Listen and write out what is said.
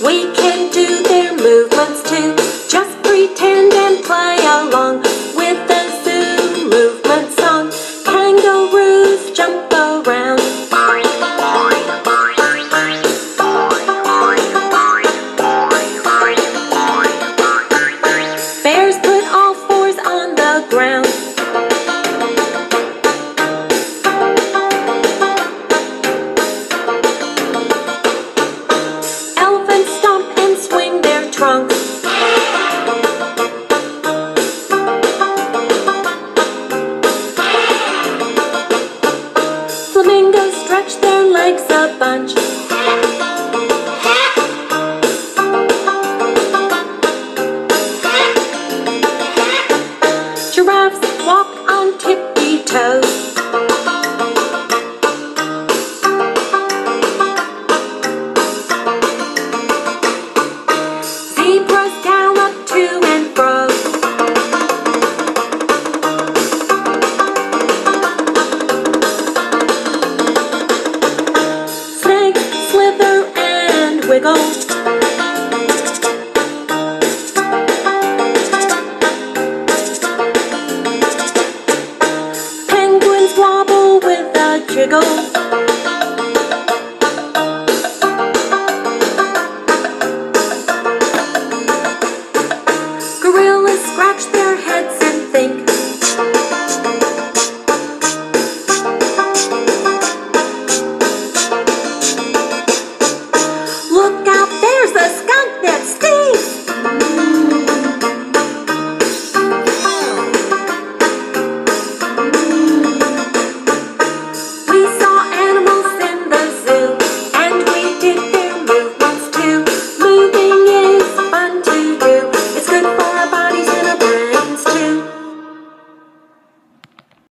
We can do their movements too. Just pretend and play along with the zoo movement song. Kangaroos jump around. Bears put all fours on the ground. Elephants stomp and swing their trunks. Flamingos stretch their legs a bunch. Giraffes walk on tippy toes. Zebras gallop to and fro. Snakes slither and wiggle. Penguins wobble with a jiggle.